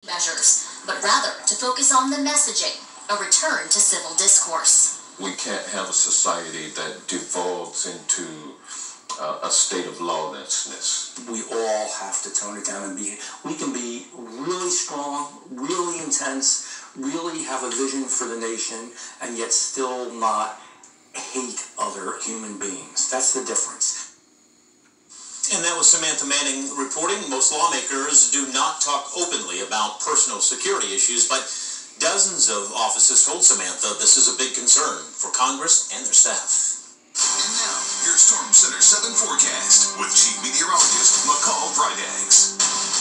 measures, but rather to focus on the messaging, a return to civil discourse. We can't have a society that devolves into a state of lawlessness. We all have to tone it down and we can be really strong, really intense, really have a vision for the nation, and yet still not hate other human beings. That's the difference. And that was Samantha Manning reporting. Most lawmakers do not talk openly about personal security issues, but dozens of offices told Samantha this is a big concern for Congress and their staff. And now, your Storm Center 7 forecast with Chief Meteorologist McCall Brydags.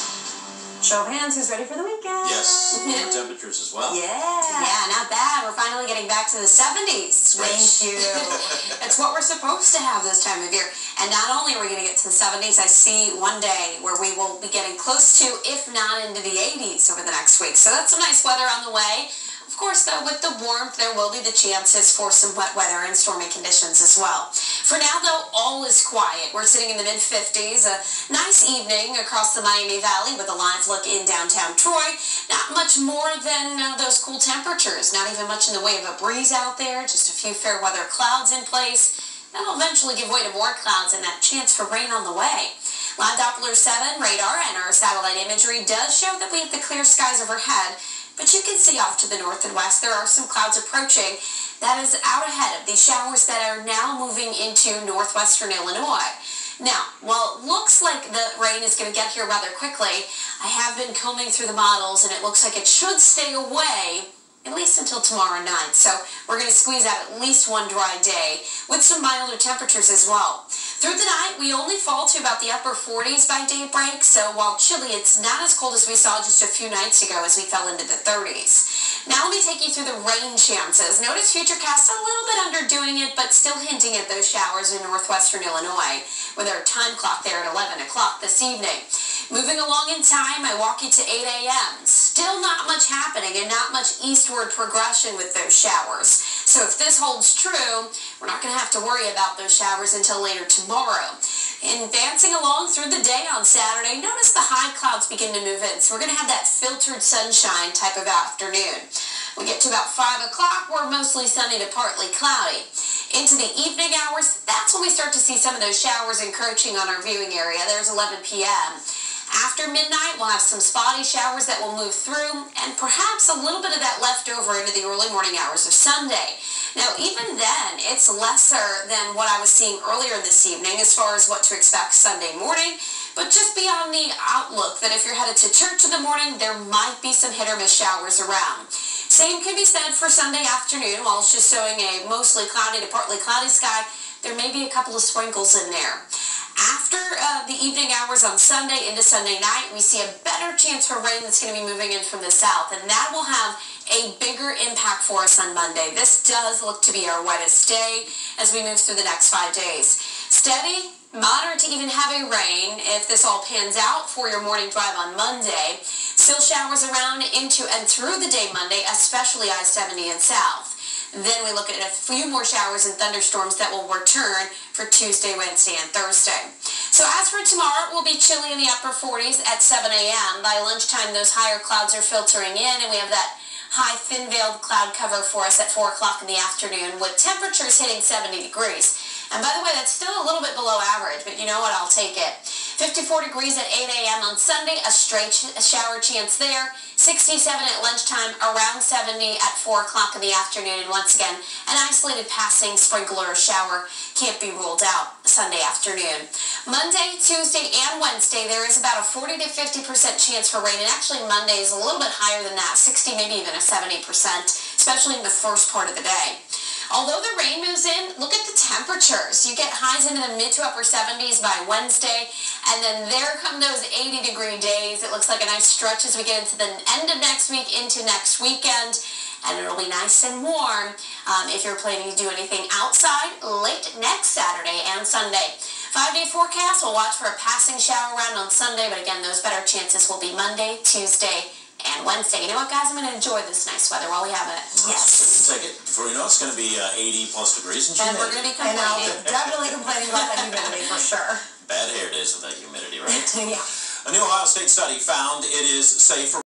Show of hands, who's ready for the weekend? Yes, and temperatures as well. Yeah, not bad. We're finally getting back to the 70s. Thank you. It's what we're supposed to have this time of year. And not only are we going to get to the 70s, I see one day where we will be getting close to, if not into the 80s over the next week. So that's some nice weather on the way. Of course, though, with the warmth, there will be the chances for some wet weather and stormy conditions as well. For now, though, all is quiet. We're sitting in the mid-50s, a nice evening across the Miami Valley with a live look in downtown Troy. Not much more than those cool temperatures, not even much in the way of a breeze out there, just a few fair weather clouds in place. That'll eventually give way to more clouds and that chance for rain on the way. Live Doppler 7 radar and our satellite imagery does show that we have the clear skies overhead. But you can see off to the north and west, there are some clouds approaching. That is out ahead of these showers that are now moving into northwestern Illinois. Now, while it looks like the rain is going to get here rather quickly, I have been combing through the models and it looks like it should stay away at least until tomorrow night. So we're going to squeeze out at least one dry day with some milder temperatures as well. Through the night, we only fall to about the upper 40s by daybreak, so while chilly, it's not as cold as we saw just a few nights ago as we fell into the 30s. Now let me take you through the rain chances. Notice Futurecast a little bit underdoing it, but still hinting at those showers in northwestern Illinois with our time clock there at 11 o'clock this evening. Moving along in time, I walk you to 8 a.m. Still not much happening and not much eastward progression with those showers. So if this holds true, we're not going to have to worry about those showers until later tomorrow. Advancing along through the day on Saturday, notice the high clouds begin to move in. So we're going to have that filtered sunshine type of afternoon. We get to about 5 o'clock, we're mostly sunny to partly cloudy. Into the evening hours, that's when we start to see some of those showers encroaching on our viewing area. There's 11 p.m. After midnight, we'll have some spotty showers that will move through, and perhaps a little bit of that left over into the early morning hours of Sunday. Now, even then, it's lesser than what I was seeing earlier this evening as far as what to expect Sunday morning, but just be on the outlook that if you're headed to church in the morning, there might be some hit or miss showers around. Same can be said for Sunday afternoon. While it's just showing a mostly cloudy to partly cloudy sky, there may be a couple of sprinkles in there. After the evening hours on Sunday into Sunday night, we see a better chance for rain that's going to be moving in from the south, and that will have a bigger impact for us on Monday. This does look to be our wettest day as we move through the next 5 days. Steady, moderate to even heavy rain if this all pans out for your morning drive on Monday. Still showers around into and through the day Monday, especially I-70 and south. Then we look at a few more showers and thunderstorms that will return for Tuesday, Wednesday, and Thursday. So as for tomorrow, it will be chilly in the upper 40s at 7 a.m. By lunchtime, those higher clouds are filtering in, and we have that high thin-veiled cloud cover for us at 4 o'clock in the afternoon with temperatures hitting 70 degrees. And by the way, that's still a little bit below average, but you know what? I'll take it. 54 degrees at 8 a.m. on Sunday, a straight shower chance there. 67 at lunchtime, around 70 at 4 o'clock in the afternoon. And once again, an isolated passing sprinkler or shower can't be ruled out Sunday afternoon. Monday, Tuesday, and Wednesday, there is about a 40 to 50% chance for rain. And actually, Monday is a little bit higher than that, 60, maybe even a 70%, especially in the first part of the day. Although the rain moves in, look at the temperatures. You get highs into the mid to upper 70s by Wednesday, and then there come those 80-degree days. It looks like a nice stretch as we get into the end of next week, into next weekend, and it'll be nice and warm if you're planning to do anything outside late next Saturday and Sunday. 5-day forecast, we'll watch for a passing shower around on Sunday, but again, those better chances will be Monday, Tuesday, and Wednesday. You know what, guys? I'm going to enjoy this nice weather while we have it. Yes. Take it. Before you know, it's going to be 80-plus degrees and we're going to be complaining. Definitely complaining about that humidity for sure. Bad hair days with that humidity, right? Yeah. A new Ohio State study found it is safe for